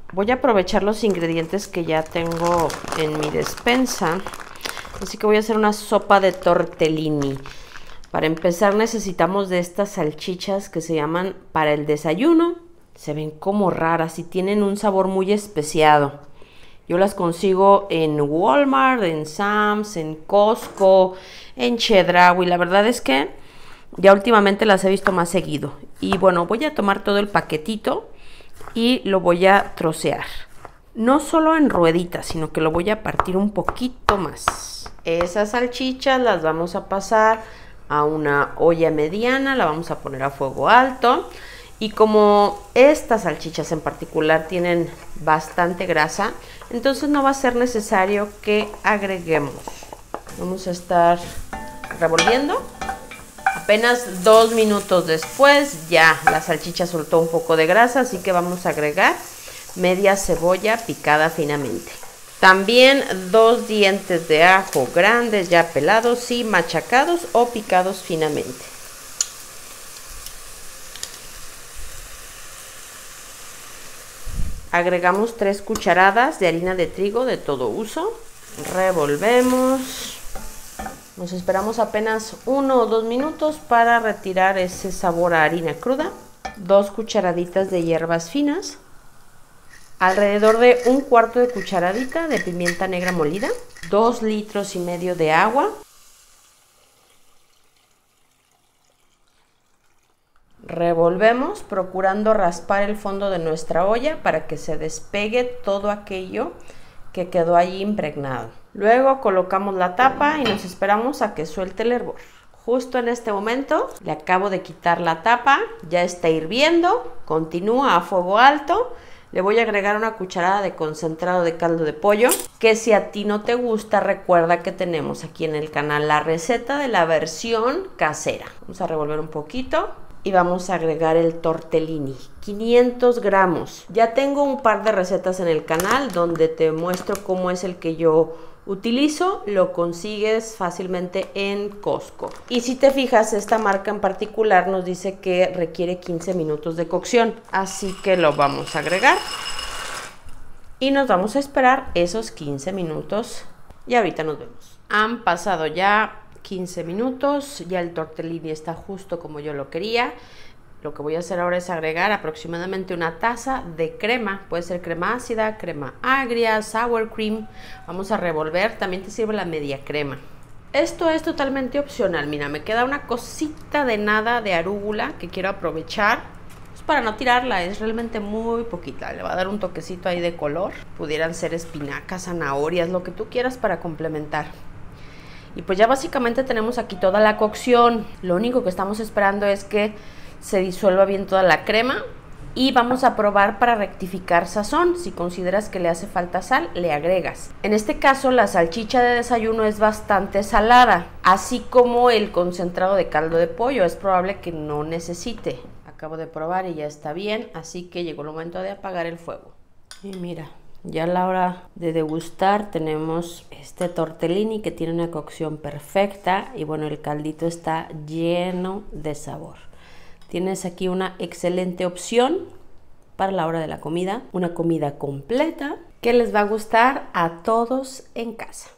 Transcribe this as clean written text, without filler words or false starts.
voy a aprovechar los ingredientes que ya tengo en mi despensa. Así que voy a hacer una sopa de tortellini. Para empezar necesitamos de estas salchichas que se llaman para el desayuno. Se ven como raras y tienen un sabor muy especiado. Yo las consigo en Walmart, en Sam's, en Costco, en Chedraui. La verdad es que ya últimamente las he visto más seguido. Y bueno, voy a tomar todo el paquetito y lo voy a trocear. No solo en rueditas, sino que lo voy a partir un poquito más. Esas salchichas las vamos a pasar a una olla mediana, la vamos a poner a fuego alto. Y como estas salchichas en particular tienen bastante grasa, entonces no va a ser necesario que agreguemos. Vamos a estar revolviendo. Apenas 2 minutos después ya la salchicha soltó un poco de grasa, así que vamos a agregar media cebolla picada finamente. También 2 dientes de ajo grandes ya pelados y machacados o picados finamente. Agregamos 3 cucharadas de harina de trigo de todo uso. Revolvemos. Nos esperamos apenas 1 o 2 minutos para retirar ese sabor a harina cruda. 2 cucharaditas de hierbas finas. Alrededor de 1/4 de cucharadita de pimienta negra molida. 2,5 litros de agua. Revolvemos procurando raspar el fondo de nuestra olla para que se despegue todo aquello que quedó allí impregnado. Luego colocamos la tapa y nos esperamos a que suelte el hervor. Justo en este momento le acabo de quitar la tapa, ya está hirviendo, continúa a fuego alto. Le voy a agregar una cucharada de concentrado de caldo de pollo, que si a ti no te gusta, recuerda que tenemos aquí en el canal la receta de la versión casera. Vamos a revolver un poquito. Y vamos a agregar el tortellini, 500 gramos. Ya tengo un par de recetas en el canal donde te muestro cómo es el que yo utilizo. Lo consigues fácilmente en Costco. Y si te fijas, esta marca en particular nos dice que requiere 15 minutos de cocción. Así que lo vamos a agregar. Y nos vamos a esperar esos 15 minutos. Y ahorita nos vemos. Han pasado ya 15 minutos, ya el tortellini está justo como yo lo quería. Lo que voy a hacer ahora es agregar aproximadamente 1 taza de crema, puede ser crema ácida, crema agria, sour cream. Vamos a revolver, también te sirve la media crema. Esto es totalmente opcional. Mira, me queda una cosita de nada de arúgula que quiero aprovechar, pues para no tirarla, es realmente muy poquita, le va a dar un toquecito ahí de color. Pudieran ser espinacas, zanahorias, lo que tú quieras para complementar. Y pues ya básicamente tenemos aquí toda la cocción. Lo único que estamos esperando es que se disuelva bien toda la crema. Y vamos a probar para rectificar sazón. Si consideras que le hace falta sal, le agregas. En este caso la salchicha de desayuno es bastante salada, así como el concentrado de caldo de pollo. Es probable que no necesite. Acabo de probar y ya está bien, así que llegó el momento de apagar el fuego. Y mira, ya a la hora de degustar tenemos este tortellini que tiene una cocción perfecta y bueno, el caldito está lleno de sabor. Tienes aquí una excelente opción para la hora de la comida, una comida completa que les va a gustar a todos en casa.